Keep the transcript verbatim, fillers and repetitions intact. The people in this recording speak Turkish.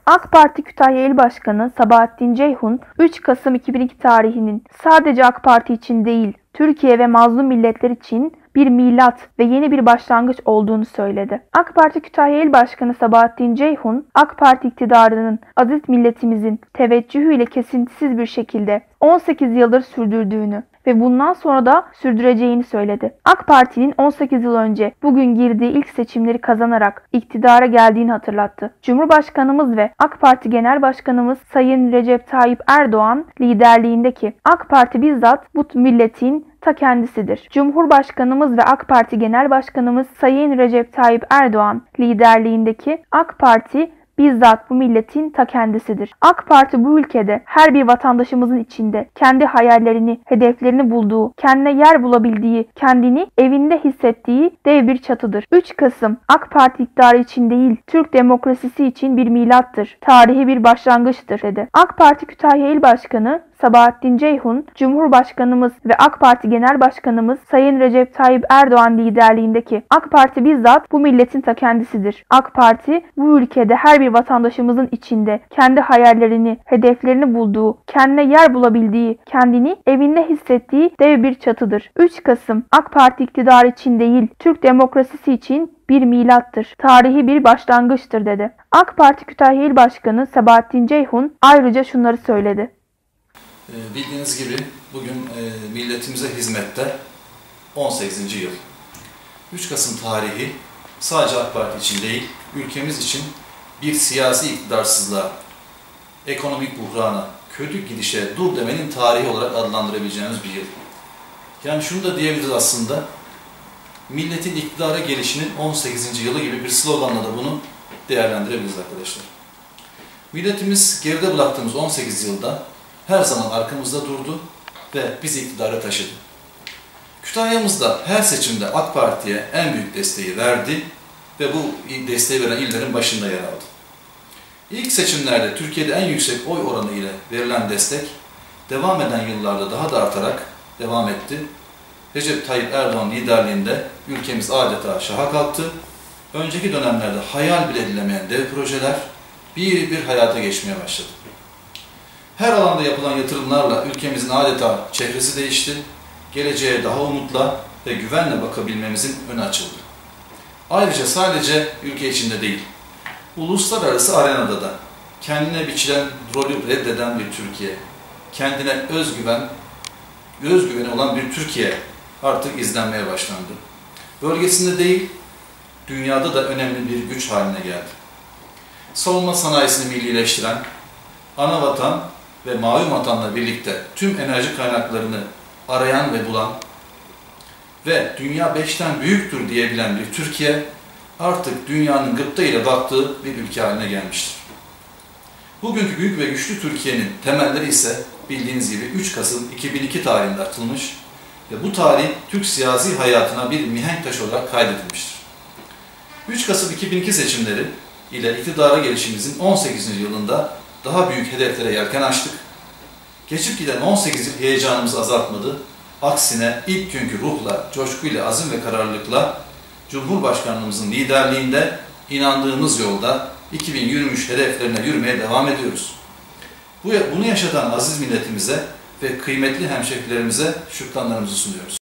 AK Parti Kütahya İl Başkanı Sabahattin Ceyhun, üç Kasım iki bin iki tarihinin sadece AK Parti için değil, Türkiye ve mazlum milletler için bir milat ve yeni bir başlangıç olduğunu söyledi. AK Parti Kütahya İl Başkanı Sabahattin Ceyhun, AK Parti iktidarının aziz milletimizin teveccühüyle kesintisiz bir şekilde on sekiz yıldır sürdürdüğünü ve bundan sonra da sürdüreceğini söyledi. AK Parti'nin on sekiz yıl önce bugün girdiği ilk seçimleri kazanarak iktidara geldiğini hatırlattı. Cumhurbaşkanımız ve AK Parti Genel Başkanımız Sayın Recep Tayyip Erdoğan liderliğindeki AK Parti bizzat bu milletin ta kendisidir. Cumhurbaşkanımız ve AK Parti Genel Başkanımız Sayın Recep Tayyip Erdoğan liderliğindeki AK Parti bizzat bu milletin ta kendisidir. AK Parti bu ülkede her bir vatandaşımızın içinde kendi hayallerini, hedeflerini bulduğu, kendine yer bulabildiği, kendini evinde hissettiği dev bir çatıdır. üç Kasım AK Parti iktidarı için değil, Türk demokrasisi için bir milattır. Tarihi bir başlangıçtır dedi. AK Parti Kütahya İl Başkanı Sabahattin Ceyhun, Cumhurbaşkanımız ve AK Parti Genel Başkanımız Sayın Recep Tayyip Erdoğan liderliğindeki AK Parti bizzat bu milletin ta kendisidir. AK Parti bu ülkede her bir vatandaşımızın içinde kendi hayallerini, hedeflerini bulduğu, kendine yer bulabildiği, kendini evinde hissettiği dev bir çatıdır. üç Kasım AK Parti iktidarı için değil, Türk demokrasisi için bir milattır. Tarihi bir başlangıçtır dedi. AK Parti Kütahya İl Başkanı Sabahattin Ceyhun ayrıca şunları söyledi. Bildiğiniz gibi bugün e, milletimize hizmette on sekizinci yıl. üç Kasım tarihi sadece AK Parti için değil, ülkemiz için bir siyasi iktidarsızlığa, ekonomik buhrana, kötü gidişe dur demenin tarihi olarak adlandırabileceğimiz bir yıl. Yani şunu da diyebiliriz aslında, milletin iktidara gelişinin on sekizinci yılı gibi bir sloganla da bunu değerlendirebiliriz arkadaşlar. Milletimiz geride bıraktığımız on sekiz yılda her zaman arkamızda durdu ve bizi iktidara taşıdı. Kütahya'mızda her seçimde AK Parti'ye en büyük desteği verdi ve bu desteği veren illerin başında yer aldı. İlk seçimlerde Türkiye'de en yüksek oy oranı ile verilen destek devam eden yıllarda daha da artarak devam etti. Recep Tayyip Erdoğan liderliğinde ülkemiz adeta şaha kalktı. Önceki dönemlerde hayal bile edilemeyen dev projeler bir bir hayata geçmeye başladı. Her alanda yapılan yatırımlarla ülkemizin adeta çehresi değişti. Geleceğe daha umutla ve güvenle bakabilmemizin önü açıldı. Ayrıca sadece ülke içinde değil, uluslararası arenada da kendine biçilen rolü reddeden bir Türkiye, kendine özgüven, özgüveni olan bir Türkiye artık izlenmeye başlandı. Bölgesinde değil, dünyada da önemli bir güç haline geldi. Savunma sanayisini millileştiren, ana vatan ve mavi vatanla birlikte tüm enerji kaynaklarını arayan ve bulan ve dünya beşten büyüktür diyebilen bir Türkiye artık dünyanın gıpta ile baktığı bir ülke haline gelmiştir. Bugünkü büyük ve güçlü Türkiye'nin temelleri ise bildiğiniz gibi üç Kasım iki bin iki tarihinde atılmış ve bu tarih Türk siyasi hayatına bir mihenk taşı olarak kaydedilmiştir. üç Kasım iki bin iki seçimleri ile iktidara gelişimizin on sekizinci yılında daha büyük hedeflere yelken açtık. Geçip giden on sekiz yıl heyecanımızı azaltmadı. Aksine ilk günkü ruhla, coşkuyla, azim ve kararlılıkla Cumhurbaşkanlığımızın liderliğinde inandığımız yolda iki bin yirmi üç hedeflerine yürümeye devam ediyoruz. Bunu yaşatan aziz milletimize ve kıymetli hemşehrilerimize şükranlarımızı sunuyoruz.